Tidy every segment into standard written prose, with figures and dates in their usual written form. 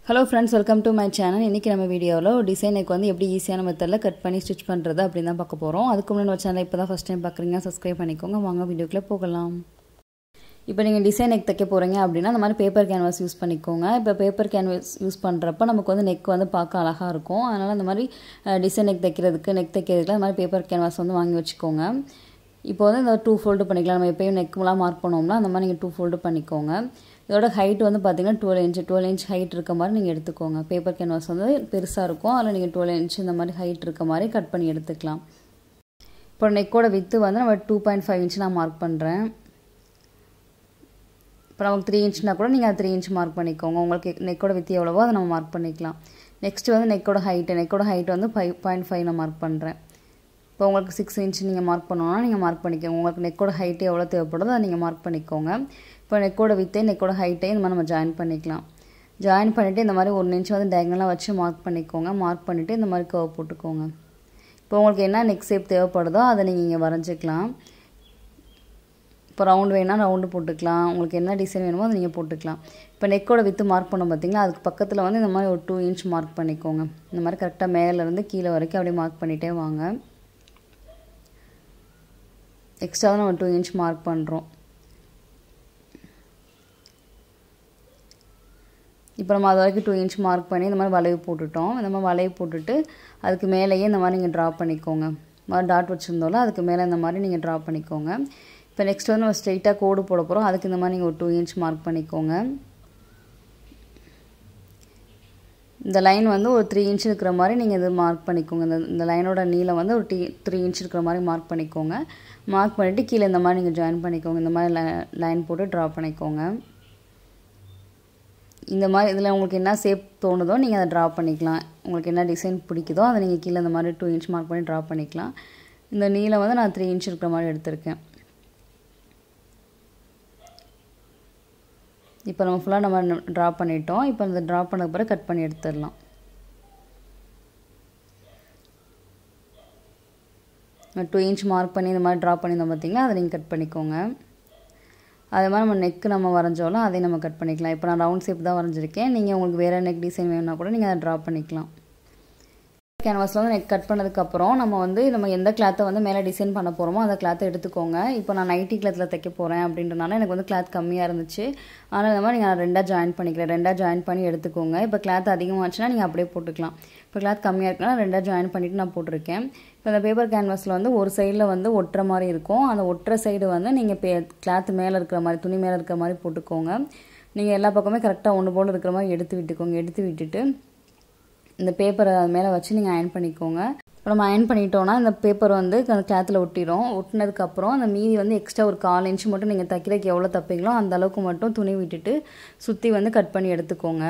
Hello friends, welcome to my channel. இன்னைக்கு நம்ம வீடியோல டிசைன் நெக் வந்து எப்படி ஈஸியான மெத்தட்ல கட் பண்ணி ஸ்டிட்ச் பண்றது அப்படி தான் பார்க்க போறோம். அதுக்கு முன்னாடி நம்ம சேனலை இப்போதான் ஃபர்ஸ்ட் டைம் பார்க்கறீங்க சப்ஸ்கிரைப் பண்ணிக்கோங்க. வாங்க வீடியோக்குள்ள போகலாம். இப்போ நீங்க டிசைன் நெக் தைக்க போறீங்க அப்படினா அந்த மாதிரி பேப்பர் கேன்வாஸ் யூஸ் பண்ணிக்கோங்க. இப்போ பேப்பர் கேன்வாஸ் யூஸ் பண்றப்ப நமக்கு வந்து நெக் வந்து பார்க்க அழகா இருக்கும். அதனால அந்த மாதிரி டிசைன் நெக் தைக்கிறதுக்கு அந்த மாதிரி பேப்பர் கேன்வாஸ் வந்து வாங்கி வச்சுக்கோங்க. இப்போ வந்து இந்த 2 ஃபோல்ட் பண்ணிக்கலாம். நம்ம எப்பவும் நெக்லாம் மார்க் பண்ணுவோம்னா அந்த மாதிரி நீங்க 2 ஃபோல்ட் பண்ணிக்கோங்க. இதோட ஹைட் வந்து பாத்தீங்கன்னா 12 இன்ச் ஹைட் இருக்க மாதிரி நீங்க எடுத்துக்கோங்க. பேப்பர் கேன்வாஸ் வந்து பெருசா இருக்கும். அதனால நீங்க 12 இன்ச் இந்த மாதிரி ஹைட் இருக்க மாதிரி கட் பண்ணி எடுத்துக்கலாம். இப்போ நெக்கோட width வந்து நம்ம 2.5 இன்ச் நான் மார்க் பண்றேன். இப்போ நமக்கு 3 இன்ச்னா கூட நீங்க 3 இன்ச் மார்க் பண்ணிக்கோங்க. உங்களுக்கு நெக்கோட width எவ்வளவோ அதை நம்ம மார்க் பண்ணிக்கலாம். நெக்ஸ்ட் வந்து நெக்கோட ஹைட் வந்து 5.5 நான் மார்க் பண்றேன். இப்போ உங்களுக்கு 6 இன்ச் நீங்க மார்க் பண்ணனும்னா நீங்க மார்க் பண்ணிக்கோங்க. உங்களுக்கு நெக்கோட ஹைட் எவ்வளவு தேவைப்படுதோ அதை நீங்க மார்க் பண்ணிக்கோங்க. இப்போ நெக்கோட width நெக்கோட ஹைட் இந்த மாதிரி நம்ம ஜாயின் பண்ணிக்கலாம். ஜாயின் பண்ணிட்டு இந்த மாதிரி 1 இன்ச் வந்து டயகனலா வச்சு மார்க் பண்ணிக்கோங்க. மார்க் பண்ணிட்டு இந்த மாதிரி கர்வ் போட்டுக்கோங்க. இப்போ உங்களுக்கு என்ன நெக் ஷேப் தேவைப்படுதோ அதை நீங்க இங்க வரைஞ்சிக்கலாம். இப்போ ரவுண்ட் வேணா ரவுண்ட் போட்டுக்கலாம். உங்களுக்கு என்ன டிசைன் வேணுமோ அதை நீங்க போட்டுக்கலாம். இப்போ நெக்கோட width மார்க் பண்ணோம் பாத்தீங்களா அதுக்கு பக்கத்துல வந்து இந்த மாதிரி ஒரு 2 இன்ச் மார்க் பண்ணிக்கோங்க. இந்த மாதிரி கரெக்ட்டா மேல இருந்து கீழ வரைக்கும் அப்படியே மார்க் பண்ணிட்டே வாங்க. எக்ஸ்ட்ரா நம்ம 2 இன்ச் மார்க் பண்றோம். இப்போ நம்ம அது வரைக்கும் 2 இன்ச் மார்க் பண்ணி இந்த மாதிரி வளைவு போட்டுட்டோம். இந்த மாதிரி வளைவு போட்டுட்டு அதுக்கு மேலேயே இந்த மாதிரி நீங்க டிரா பண்ணிக்கோங்க. மாதிரி டாட் வச்சிருந்தோம்ல அதுக்கு மேலே இந்த மாதிரி நீங்க டிரா பண்ணிக்கோங்க. இப்போ நெக்ஸ்ட் வந்து நம்ம ஸ்ட்ரைட்டா கோடு போட போறோம். அதுக்கு இந்த மாதிரி நீங்க ஒரு 2 இன்ச் மார்க் பண்ணிக்கோங்க. இந்த லைன் வந்து ஒரு 3 இன்ச் இருக்கிற மாதிரி நீங்க இது மார்க் பண்ணிக்கோங்க. இந்த லைனோட நீளம் வந்து ஒரு 3 இன்ச் இருக்கிற மாதிரி மார்க் பண்ணிக்கோங்க. மார்க் பண்ணிட்டு கீழ இந்த மாதிரி நீங்க ஜாயின் பண்ணிக்கோங்க. இந்த மாதிரி லைன் போட்டு டிரா பண்ணிக்கோங்க. இந்த மாதிரி இதல உங்களுக்கு என்ன ஷேப் தோணுதோ நீங்க அதை டிரா பண்ணிக்கலாம். உங்களுக்கு என்ன டிசைன் பிடிக்குதோ அதை நீங்க கீழ இந்த மாதிரி 2 இன்ச் மார்க் பண்ணி டிரா பண்ணிக்கலாம். இந்த நீளம் வந்து நான் 3 இன்ச் இருக்கிற மாதிரி எடுத்துர்க்கேன். இப்போ நம்ம ஃபுல்லா நம்ம டிரா பண்ணிட்டோம். இப்போ இந்த டிரா பண்ணதுக்கு அப்புறம் கட் பண்ணி எடுத்துறலாம். 2 இன்ச் மார்க் பண்ணி இந்த மாதிரி டிரா பண்ணிருந்தோம் பாத்தீங்களா அதை நீங்க கட் பண்ணிக்கோங்க. அதே மாதிரி நம்ம நெக் நம்ம வரைஞ்சோம்ல அதை நம்ம கட் பண்ணிக்கலாம். இப்போ நான் ரவுண்ட் ஷேப் தான் வரைஞ்சிருக்கேன். நீங்க உங்களுக்கு வேற நெக் டிசைன் வேணும்னா கூட நீங்க அதை டிரா பண்ணிக்கலாம். கேன்வாஸ்ல வந்து நெக் கட் பண்ணதுக்கு அப்புறம் நம்ம எந்த கிளாத்தை வந்து மேலே டிசைன் பண்ண போறோமோ அந்த கிளாத்தை எடுத்துக்கோங்க. இப்போ நான் நைட்டி கிளாத்ல தைக்க போறேன் அப்படின்றனால எனக்கு வந்து கிளாத் கம்மியா இருந்துச்சு. அதனால இந்த மாதிரி நீங்க ரெண்டா ஜாயின் பண்ணிக்கிறேன். ரெண்டா ஜாயின் பண்ணி எடுத்துக்கோங்க. இப்போ கிளாத் அதிகமாச்சுனா நீங்க அப்படியே போட்டுக்கலாம். இப்போ கிளாத் கம்மியா இருக்குனா ரெண்டா ஜாயின் பண்ணிட்டு நான் போட்டுருக்கேன். இப்போ இந்த பேப்பர் கேன்வாஸ்ல வந்து ஒரு சைடுல வந்து ஒற்ற மாதிரி இருக்கும். அந்த ஒற்ற சைடு வந்து நீங்க கிளாத் மேல இருக்கிற மாதிரி துணி மேல இருக்கிற மாதிரி போட்டுக்கோங்க. நீங்க எல்லா பக்கமே கரெக்ட்டா ஒன்னு போல இருக்கிற மாதிரி எடுத்து விட்டுக்கோங்க. எடுத்து விட்டுட்டு இந்த பேப்பரை அது மேல வச்சு நீங்க அயர்ன் பண்ணிக்கோங்க. இப்போ நம்ம அயர்ன் பண்ணிட்டோம்னா இந்த பேப்பர் வந்து அந்த கிளாத்ல ஒட்டிரும். ஒட்டினதுக்கு அப்புறம் அந்த மீதி வந்து எக்ஸ்ட்ரா ஒரு 1/4 இன்ச் மட்டும் நீங்க தைக்கிறதுக்கு எவ்வளவு தப்பீங்களோ அந்த அளவுக்கு மட்டும் துணி விட்டுட்டு சுத்தி வந்து கட் பண்ணி எடுத்துக்கோங்க.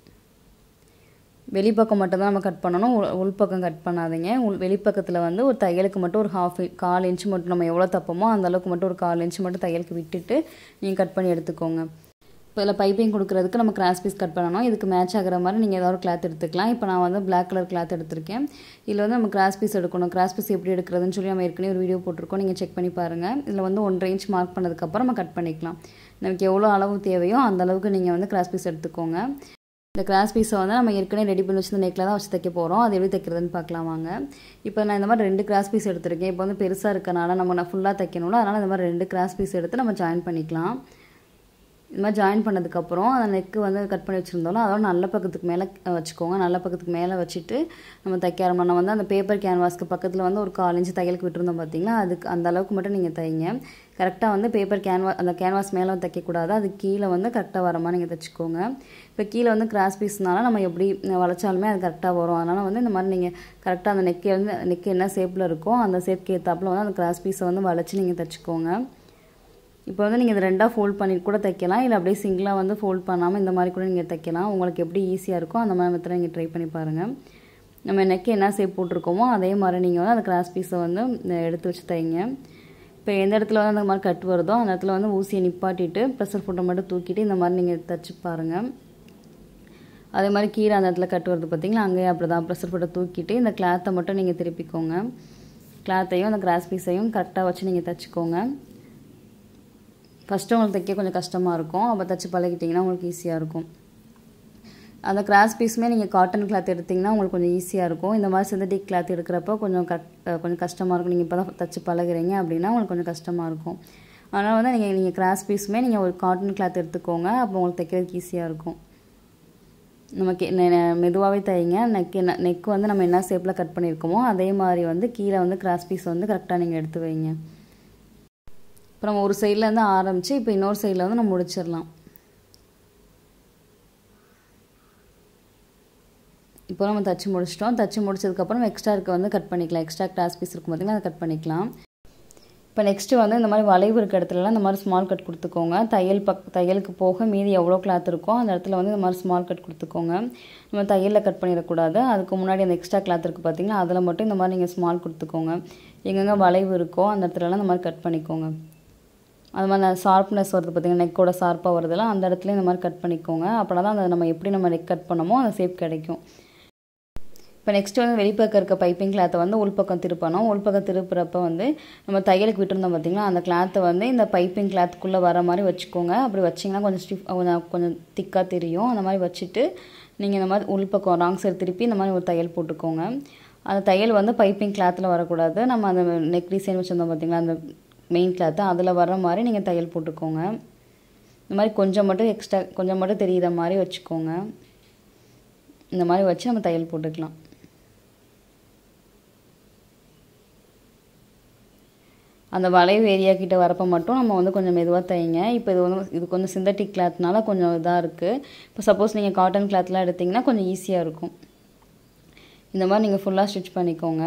வெளிப்பக்கம் மட்டும் தான் நம்ம கட் பண்ணனும். உள்பக்கம் கட் பண்ணாதீங்க. வெளிப்பக்கத்துல வந்து ஒரு தையலுக்கு மட்டும் ஒரு 1/4 இன்ச் மட்டும் நம்ம எவ்வளவு தப்பமோ அந்த அளவுக்கு மட்டும் ஒரு 1/4 இன்ச் மட்டும் தையலுக்கு விட்டுட்டு நீங்க கட் பண்ணி எடுத்துக்கோங்க. இப்போ இதல பைப்பிங் கொடுக்கிறதுக்கு நம்ம கிராஸ் பீஸ் கட் பண்ணனும். இதுக்கு மேட்ச் ஆகுற மாதிரி நீங்க ஏதாவது ஒரு கிளாத் எடுத்துக்கலாம். இப்போ நான் வந்து Black கலர் கிளாத் எடுத்துர்க்கேன். இதுல வந்து நம்ம கிராஸ் பீஸ் எடுக்கணும். கிராஸ் பீஸ் எப்படி எடுக்கிறதுன்னு சொல்லி நம்ம ஏற்கனவே ஒரு வீடியோ போட்டுருக்கோம். நீங்க செக் பண்ணி பாருங்க. இதுல வந்து 1.5 இன்ச் மார்க் பண்ணதுக்கு அப்புறம் நம்ம கட் பண்ணிக்கலாம். நமக்கு எவ்வளவு அளவு தேவையோ அந்த அளவுக்கு நீங்க வந்து கிராஸ் பீஸ் எடுத்துக்கோங்க. இந்த கிராஸ் பீஸை வந்து நம்ம ஏற்கனவே ரெடி பண்ணி வச்சிருந்த நெக்ல தான் வச்சு தைக்க போறோம். அது எப்படி தைக்கிறதுன்னு பார்க்கலாம் வாங்க. இப்போ நான் இந்த மாதிரி 2 கிராஸ் பீஸ் எடுத்துர்க்கேன். இப்போ வந்து பெருசா இருக்கனால நான் ஃபுல்லா தைக்கணும்ல. அதனால இந்த மாதிரி 2 கிராஸ் பீஸ் எடுத்து நம்ம ஜாயின் பண்ணிக்கலாம். இந்த மாதிரி ஜாயின் பண்ணதுக்கு அப்புறம் அந்த நெக் வந்து கட் பண்ணி வச்சிருந்தோம்ல அதோட நல்ல பக்கத்துக்கு மேல வச்சுக்கோங்க. நல்ல பக்கத்துக்கு மேல வச்சிட்டு நம்ம தைக்க ஆரம்பிச்சோம். வந்து அந்த பேப்பர் கேன்வாஸ்க்கு பக்கத்துல வந்து ஒரு 1/4 இன்ச் தையலுக்கு விட்டுருந்தோம் பாத்தீங்களா அதுக்கு அந்த அளவுக்கு மட்டும் நீங்க தைங்க. கரெக்ட்டா வந்து பேப்பர் அந்த கேன்வாஸ் மேல தைக்க கூடாது. அது கீழ வந்து கரெக்ட்டா வர மாதிரி நீங்க தைச்சுக்கோங்க. இப்போ கீழ வந்து கிராஸ் பீஸ்னால நம்ம எப்படி வளைச்சாலுமே அது கரெக்ட்டா வரும். அதனால வந்து இந்த மாதிரி நீங்க கரெக்ட்டா அந்த நெக் என்ன ஷேப்ல இருக்கோ அந்த ஷேப்க்கு ஏத்தாப்புல வந்து அந்த கிராஸ் பீஸை வந்து வளைச்சு நீங்க தைச்சுக்கோங்க. இப்போ வந்து நீங்க இத ரெண்டா ஃபோல்ட் பண்ணி கூட தைக்கலாம். இல்ல அப்படியே சிங்கிளா வந்து ஃபோல்ட் பண்ணாம இந்த மாதிரி கூட நீங்க தைக்கலாம். உங்களுக்கு எப்படி ஈஸியா இருக்கோ அந்த மாதிரி மெத்தட நீங்க ட்ரை பண்ணி பாருங்க. நம்ம நெக் என்ன ஷேப் போட்டுருக்கோமோ அதே மாதிரி நீங்க வந்து அந்த கிராஸ் பீஸை வந்து எடுத்து வச்சு தைங்க. இப்போ எந்த இடத்துல வந்து அந்த மாதிரி கட் வருதோ அந்த இடத்துல வந்து ஊசியை நிப்பாட்டிட்டு பிரஷர் ஃபுட்டை மட்டும் தூக்கிட்டு இந்த மாதிரி நீங்க தச்சு பாருங்க. அதே மாதிரி கீழ அந்த இடத்துல கட் வருது பாத்தீங்களா அங்கேயே அப்படிதான் பிரஷர் ஃபுட்டை தூக்கிட்டு இந்த கிளாத்தை மட்டும் நீங்க திருப்பிக்கோங்க. கிளாத்தையும் அந்த கிராஸ் பீஸையும் கரெக்ட்டா வச்சு நீங்க தச்சுக்கோங்க. ஃபர்ஸ்ட் உங்களுக்கு தைக்க கொஞ்சம் கஷ்டமா இருக்கும். அப்ப தச்சு பழகிட்டீங்கன்னா உங்களுக்கு ஈஸியா இருக்கும். அந்த கிராஸ் பீஸுமே நீங்கள் காட்டன் கிளாத் எடுத்திங்கன்னா உங்களுக்கு கொஞ்சம் ஈஸியாக இருக்கும். இந்த மாதிரி சிந்தட்டிக் கிளாத் எடுக்கிறப்போ கொஞ்சம் கஷ்டமாக இருக்கும். நீங்கள் இப்போ தான் தச்சு பழகுறீங்க அப்படின்னா உங்களுக்கு கொஞ்சம் கஷ்டமாக இருக்கும். அதனால் வந்து நீங்கள் கிராஸ் பீஸுமே நீங்கள் ஒரு காட்டன் கிளாத் எடுத்துக்கோங்க. அப்போ உங்களுக்கு தைக்கிறதுக்கு ஈஸியாக இருக்கும். நமக்கு மெதுவாகவே தைங்க. நெக் வந்து நம்ம என்ன ஷேப்பில் கட் பண்ணியிருக்கோமோ அதே மாதிரி வந்து கீழே வந்து கிராஸ் பீஸ் வந்து கரெக்டாக நீங்கள் எடுத்து வைங்க. இப்போ நம்ம ஒரு சைட்லேருந்து ஆரம்பித்து இப்போ இன்னொரு சைடில் வந்து நம்ம முடிச்சிடலாம். இப்போ நம்ம தச்சு முடிச்சிட்டோம். தச்சு முடிச்சதுக்கப்புறம் எக்ஸ்ட்ரா இருக்க வந்து கட் பண்ணிக்கலாம். எக்ஸ்ட்ரா கிராஸ் பீஸ் இருக்கும் பார்த்திங்கன்னா அதை கட் பண்ணிக்கலாம். இப்போ நெக்ஸ்ட்டு வந்து இந்த மாதிரி வளைவு இருக்க இடத்துலலாம் இந்த மாதிரி ஸ்மால் கட் கொடுத்துக்கோங்க. தையலுக்கு போக மீதி எவ்வளோ கிளாத் இருக்கோ அந்த இடத்துல வந்து இந்த மாதிரி ஸ்மால் கட் கொடுத்துக்கோங்க. நம்ம தையலில் கட் பண்ணிடக்கூடாது. அதுக்கு முன்னாடி அந்த எக்ஸ்ட்ரா கிளாத் இருக்குது பார்த்திங்கன்னா அதில் மட்டும் இந்த மாதிரி நீங்கள் ஸ்மால் கொடுத்துக்கோங்க. எங்கெங்கே வளைவு இருக்கோ அந்த இடத்துலலாம் இந்த மாதிரி கட் பண்ணிக்கோங்க. அது மாதிரி ஷார்ப்னஸ் வருது பார்த்திங்கன்னா நெக்கோட ஷார்ப்பாக வருதுலாம் அந்த இடத்துல இந்த மாதிரி கட் பண்ணிக்கோங்க. அப்படின்னா தான் அந்த நம்ம எப்படி நம்ம நெக் கட் பண்ணமோ அந்த ஷேப் கிடைக்கும். இப்போ நெக்ஸ்ட்டு வந்து வெளிப்பக்கம் இருக்க பைப்பிங் கிளாத்தை வந்து உள்பக்கம் திருப்பணும். உள்பக்கம் திருப்புறப்ப வந்து நம்ம தையலுக்கு விட்டுருந்தோம் பார்த்திங்களா அந்த கிளாத்தை வந்து இந்த பைப்பிங் கிளாத்துக்குள்ளே வர மாதிரி வச்சுக்கோங்க. அப்படி வச்சிங்கன்னா கொஞ்சம் திக்காக தெரியும். அந்த மாதிரி வச்சுட்டு நீங்கள் இந்த மாதிரி உள்பக்கம் ராங் சைடு திருப்பி இந்த மாதிரி ஒரு தையல் போட்டுக்கோங்க. அந்த தையல் வந்து பைப்பிங் கிளாத்தில் வரக்கூடாது. நம்ம அந்த நெக் டிசைன் வச்சுருந்தோம் பார்த்திங்களா அந்த மெயின் கிளாத்து அதில் வர மாதிரி நீங்கள் தையல் போட்டுக்கோங்க. இந்த மாதிரி கொஞ்சம் மட்டும் தெரிகிற மாதிரி வச்சுக்கோங்க. இந்த மாதிரி வச்சு நம்ம தையல் போட்டுக்கலாம். அந்த வளைவு ஏரியா கிட்ட வரப்போ மட்டும் நம்ம வந்து கொஞ்சம் மெதுவாக தைங்க. இப்போ இது கொஞ்சம் சிந்தட்டிக் கிளாத்னால கொஞ்சம் இதாக இருக்குது. இப்போ சப்போஸ் நீங்கள் காட்டன் கிளாத்லாம் எடுத்திங்கன்னா கொஞ்சம் ஈஸியாக இருக்கும். இந்த மாதிரி நீங்கள் ஃபுல்லாக ஸ்டிச் பண்ணிக்கோங்க.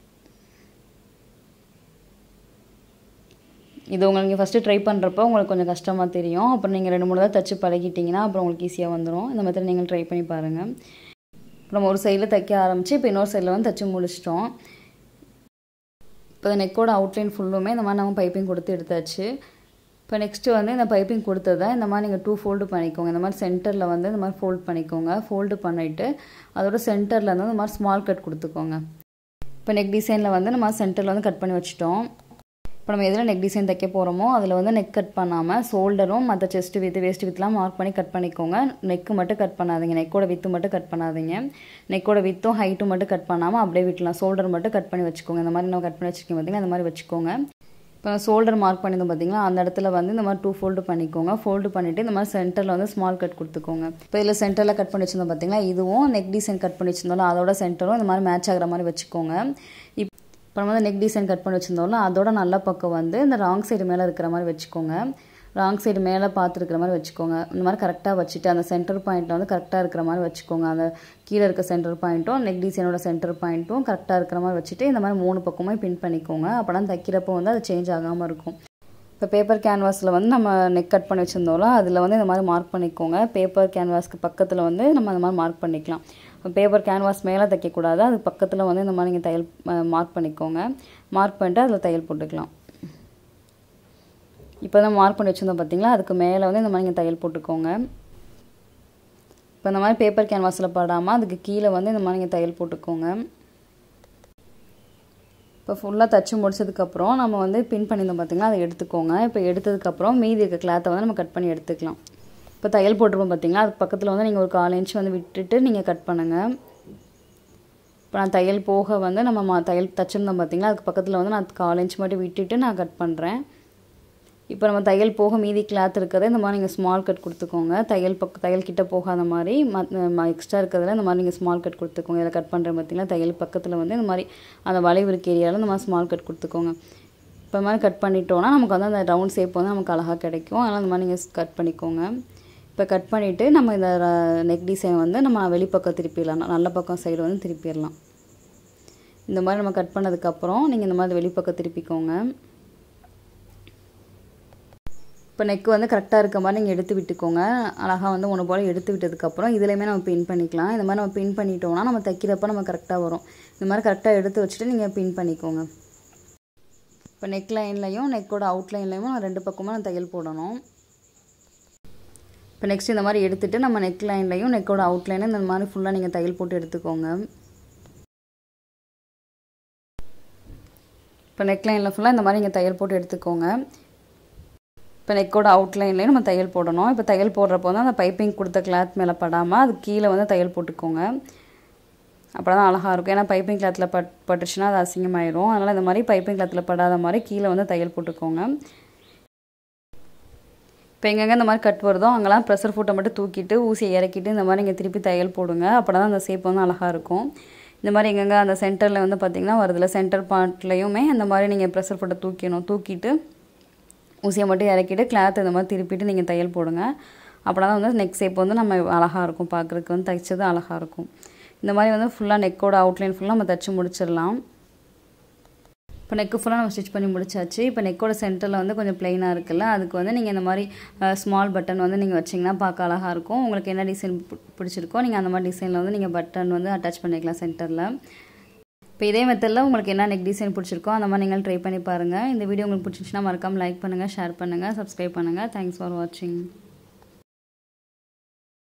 இது உங்களுக்கு ஃபஸ்ட்டு ட்ரை பண்ணுறப்போ உங்களுக்கு கொஞ்சம் கஷ்டமாக தெரியும். அப்புறம் நீங்கள் 2-3 தடவை தச்சு பழகிட்டிங்கன்னா அப்புறம் உங்களுக்கு ஈஸியாக வந்துடும். இந்த மாதிரி நீங்கள் ட்ரை பண்ணி பாருங்கள். நம்ம ஒரு சைடில் தைக்க ஆரம்பித்து இப்போ இன்னொரு சைடில் வந்து தச்சு முடிச்சிட்டோம். இப்போ நெக்கோட அவுட்லைன் ஃபுல்லுமே இந்த மாதிரி நம்ம பைப்பிங் கொடுத்து எடுத்தாச்சு. இப்போ நெக்ஸ்ட்டு வந்து இந்த பைப்பிங் கொடுத்ததை இந்த மாதிரி நீங்கள் 2 ஃபோல்டு பண்ணிக்கோங்க. இந்த மாதிரி சென்டரில் வந்து இந்த மாதிரி ஃபோல்ட் பண்ணிக்கோங்க. ஃபோல்டு பண்ணிவிட்டு அதோட சென்டரில் வந்து இந்த மாதிரி ஸ்மால் கட் கொடுத்துக்கோங்க. இப்போ நெக் டிசைனில் வந்து நம்ம சென்டரில் வந்து கட் பண்ணி வச்சுட்டோம். இப்போ நம்ம எதில் நெக் டிசைன் தைக்க போகிறோமோ அதில் வந்து நெக் கட் பண்ணாமல் ஷோல்டரும் மற்ற செஸ்ட் வித்து வேஸ்ட் வித்துலாம் மார்க் பண்ணி கட் பண்ணிக்கோங்க. நெக்கு மட்டும் கட் பண்ணாதீங்க. நெக்கோட வித்து மட்டும் கட் பண்ணாதீங்க. நெக்கோட வித்தும் ஹைட்டும் மட்டும் கட் பண்ணாமல் அப்படியே விட்டுலாம். ஷோல்டர் மட்டும் கட் பண்ணி வச்சுக்கோங்க. இந்த மாதிரி நம்ம கட் பண்ணி வச்சுக்கோங்க பார்த்திங்கன்னா இந்த மாதிரி வச்சுக்கோங்க. இப்போ ஷோல்டர் மார்க் பண்ணியிருந்தோம் பார்த்திங்களா அந்த இடத்துல வந்து இந்த மாதிரி 2 ஃபோல்டு பண்ணிக்கோங்க. ஃபோல்டு பண்ணிவிட்டு இந்த மாதிரி சென்டரில் வந்து ஸ்மால் கட் கொடுத்துக்கோங்க. இப்போ இதில் சென்டரில் கட் பண்ணி வச்சுருந்தோம் பார்த்திங்களா இதுவும் நெக் டிசைன் கட் பண்ணி வச்சுருந்தோம்ல அதோட சென்டரும் இந்த மாதிரி மேட்ச் ஆகிற மாதிரி வச்சுக்கோங்க. இப்போ நம்ம வந்து நெக் டிசைன் கட் பண்ணி வச்சுருந்தோம்ல அதோட நல்ல பக்கம் வந்து இந்த ராங் சைடு மேலே இருக்கிற மாதிரி வச்சுக்கோங்க. ராங் சைடு மேலே பார்த்துருக்கிற மாதிரி வச்சுக்கோங்க. இந்த மாதிரி கரெக்டாக வச்சுட்டு அந்த சென்டர் பாயிண்ட்டில் வந்து கரெக்டாக இருக்கிற மாதிரி வச்சுக்கோங்க. அந்த கீழே இருக்க சென்டர் பாயிண்ட்டும் நெக் டிசைனோட சென்டர் பாயிண்ட்டும் கரெக்டாக இருக்கிற மாதிரி வச்சுட்டு இந்த மாதிரி 3 பக்கமும் பின் பண்ணிக்கோங்க. அப்போ தான் தைக்கிறப்போ வந்து அது சேஞ்ச் ஆகாமல் இருக்கும். இப்போ பேப்பர் கேன்வாஸில் வந்து நம்ம நெக் கட் பண்ணி வச்சுருந்தோம்ல அதில் வந்து இந்த மாதிரி மார்க் பண்ணிக்கோங்க. பேப்பர் கேன்வாஸ்க்கு பக்கத்தில் வந்து நம்ம அந்த மாதிரி மார்க் பண்ணிக்கலாம். பேப்பர் கேன்வாஸ் மேலே தைக்கக்கூடாது. அது பக்கத்தில் வந்து இந்த மாதிரி நீங்கள் தையல் மார்க் பண்ணிக்கோங்க. மார்க் பண்ணிட்டு அதில் தையல் போட்டுக்கலாம். இப்போ தான் மார்க் பண்ணி வச்சுருந்தோம் பார்த்திங்களா அதுக்கு மேலே வந்து இந்த மாதிரி நீங்கள் தையல் போட்டுக்கோங்க. இப்போ இந்த மாதிரி பேப்பர் கேன்வாஸில் படாமல் அதுக்கு கீழே வந்து இந்த மாதிரி நீங்கள் தையல் போட்டுக்கோங்க. இப்போ ஃபுல்லாக தச்சு முடிச்சதுக்கப்புறம் நம்ம வந்து பின் பண்ணியிருந்தோம் பார்த்திங்களா அதை எடுத்துக்கோங்க. இப்போ எடுத்ததுக்கப்புறம் மீதி இருக்க கிளாத்தை வந்து நம்ம கட் பண்ணி எடுத்துக்கலாம். இப்போ தையல் போட்டுருப்போம் பார்த்திங்களா அதுக்கு பக்கத்தில் வந்து நீங்கள் ஒரு 1/4 இன்ச் வந்து விட்டுட்டு நீங்கள் கட் பண்ணுங்கள். இப்போ நான் தையல் போக வந்து நம்ம தையல் தச்சுருந்தோம் பார்த்திங்களா அதுக்கு பக்கத்தில் வந்து நான் 1/4 இன்ச் மட்டும் விட்டுட்டு நான் கட் பண்ணுறேன். இப்போ நம்ம தையல் போக மீதி கிளாத் இருக்கிறத இந்த மாதிரி நீங்கள் ஸ்மால் கட் கொடுத்துக்கோங்க. தையல் கிட்ட போகாத மாதிரி எக்ஸ்ட்ரா இருக்கிறதுல இந்த மாதிரி நீங்கள் ஸ்மால் கட் கொடுத்துக்கோங்க. இதில் கட் பண்ணுறேன் பார்த்திங்களா தையல் பக்கத்தில் வந்து இந்த மாதிரி அந்த வளைவு இருக்க ஏரியாவில் இந்த மாதிரி ஸ்மால் கட் கொடுத்துக்கோங்க. இப்போ மாதிரி கட் பண்ணிட்டோன்னா நமக்கு வந்து அந்த ரவுண்ட் ஷேப் வந்து நமக்கு அழகாக கிடைக்கும். அதனால் இந்த மாதிரி நீங்கள் கட் பண்ணிக்கோங்க. இப்போ கட் பண்ணிவிட்டு நம்ம இந்த நெக் டிசைன் வந்து நம்ம வெளிப்பக்கம் திருப்பிடலாம். நல்ல பக்கம் சைடு வந்து திருப்பிடலாம். இந்த மாதிரி நம்ம கட் பண்ணதுக்கப்புறம் நீங்கள் இந்த மாதிரி வெளிப்பக்கம் திருப்பிக்கோங்க. இப்போ நெக் வந்து கரெக்டாக இருக்க மாதிரி நீங்கள் எடுத்து விட்டுக்கோங்க. அழகாக வந்து ஒன்று போல் எடுத்து விட்டதுக்கப்புறம் இதுலேயுமே நம்ம பின் பண்ணிக்கலாம். இந்த மாதிரி நம்ம பின் பண்ணிட்டோம்னா நம்ம தைக்கிறப்ப நம்ம கரெக்டாக வரும். இந்த மாதிரி கரெக்டாக எடுத்து வச்சுட்டு நீங்கள் பின் பண்ணிக்கோங்க. இப்போ நெக் லைன்லையும் நெக்கோட அவுட்லைன்லையும் 2 பக்கமும் நான் தையல் போடணும். இப்போ நெக்ஸ்ட் இந்த மாதிரி எடுத்துகிட்டு நம்ம நெக் லைன்லையும் நெக்கோட அவுட்லைனும் இந்த மாதிரி ஃபுல்லாக நீங்கள் தையல் போட்டு எடுத்துக்கோங்க. இப்போ நெக் லைனில் ஃபுல்லாக இந்த மாதிரி நீங்கள் தையல் போட்டு எடுத்துக்கோங்க. இப்போ நெக்கோட அவுட்லைன்லேயே நம்ம தையல் போடணும். இப்போ தையல் போடுறப்போ வந்து அந்த பைப்பிங் கொடுத்த கிளாத் மேலே படாமல் அது கீழே வந்து தையல் போட்டுக்கோங்க. அப்போ தான் அழகாக இருக்கும். ஏன்னா பைப்பிங் கிளாத்தில் பட்டுச்சுன்னா அது அசிங்கமாயிரும். அதனால் இந்த மாதிரி பைப்பிங் கிளாத்தில் படாத மாதிரி கீழே வந்து தையல் போட்டுக்கோங்க. இப்போ எங்கெங்கே இந்த மாதிரி கட் வருதோ அங்கெல்லாம் ப்ரெஷர் ஃபுட்டை மட்டும் தூக்கிட்டு ஊசியை இறக்கிட்டு இந்த மாதிரி இங்கே திருப்பி தையல் போடுங்க. அப்போ தான் அந்த ஷேப் வந்து அழகாக இருக்கும். இந்த மாதிரி எங்கெங்கே அந்த சென்டரில் வந்து பார்த்திங்கன்னா வருதுல, சென்டர் பார்ட்லேயுமே அந்த மாதிரி நீங்கள் ப்ரெஷர் ஃபுட்டை தூக்கிட்டு ஊசியை மட்டும் இறக்கிட்டு கிளாத் இந்த மாதிரி திருப்பிட்டு நீங்கள் தையல் போடுங்க. அப்படின்னா தான் வந்து நெக் ஷேப் வந்து நம்ம அழகாக இருக்கும், பார்க்குறதுக்கு வந்து தைச்சது அழகாக இருக்கும். இந்த மாதிரி வந்து ஃபுல்லாக நெக்கோட அவுட்லைன் ஃபுல்லாக நம்ம தைச்சி முடிச்சிடலாம். இப்போ நெக்கு ஃபுல்லாக நம்ம ஸ்டிச் பண்ணி முடிச்சாச்சு. இப்போ நெக்கோட சென்டரில் வந்து கொஞ்சம் ப்ளைனாக இருக்குல்ல, அதுக்கு வந்து நீங்கள் இந்த மாதிரி ஸ்மால் பட்டன் வந்து நீங்கள் வச்சிங்கன்னா பார்க்க அழகாக இருக்கும். உங்களுக்கு என்ன டிசைன் பிடிச்சிருக்கோ நீங்கள் அந்த மாதிரி டிசைனில் வந்து நீங்கள் பட்டன் வந்து அட்டாச் பண்ணிக்கலாம் சென்டரில். இப்போ இதே மெத்தடில் உங்களுக்கு என்ன நெக் டிசைன் பிடிச்சிருக்கோ அந்த மாதிரி நீங்கள் ட்ரை பண்ணி பாருங்கள். இந்த வீடியோ உங்களுக்கு பிடிச்சிருந்துச்சுன்னா மறக்காமல் லைக் பண்ணுங்கள், ஷேர் பண்ணுங்கள், சப்ஸ்கிரைப் பண்ணுங்கள். தேங்க்ஸ் ஃபார் வாட்சிங்.